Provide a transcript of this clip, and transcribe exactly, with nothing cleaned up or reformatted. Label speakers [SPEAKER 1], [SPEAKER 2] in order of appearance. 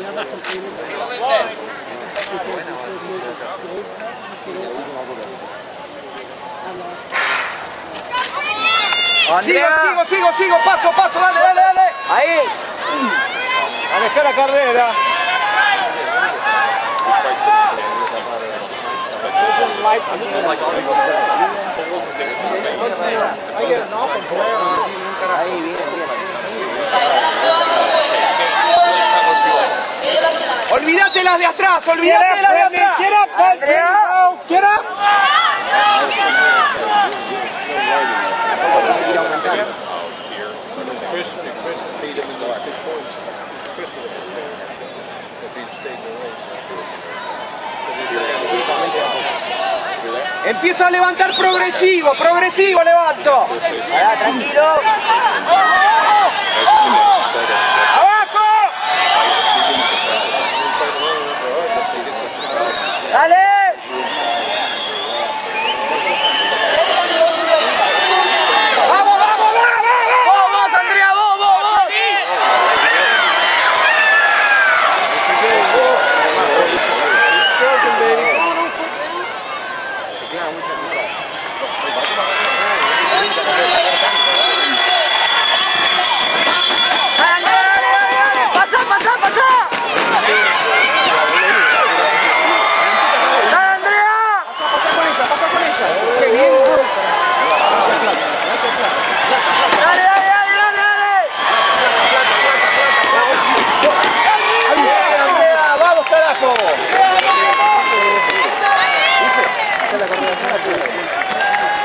[SPEAKER 1] Sigo, sigo, sigo, sigo, paso, paso, dale, dale, dale.
[SPEAKER 2] Ahí. Alejá la carrera. Ahí, bien, bien.
[SPEAKER 1] Olvídate las de atrás, olvídate las de atrás.
[SPEAKER 3] Get up, Andrea. Get up.
[SPEAKER 1] Empiezo a levantar progresivo, progresivo levanto.
[SPEAKER 2] Pará, tranquilo.
[SPEAKER 1] ¡Abajo!
[SPEAKER 2] ¡Dale!
[SPEAKER 1] ¡Vamos, vamos, vamos!
[SPEAKER 2] ¡Vos, vos, Andrea, vos, vos, vos! ¡Pasá, pasá, pasá! ¡Dale, Andrea!
[SPEAKER 1] Pasa con ella, pasa con ella. Qué bien.
[SPEAKER 2] ¡Dale, dale, dale, dale, dale!
[SPEAKER 3] Andrea, vamos, carajo.
[SPEAKER 2] Esa es la carrera.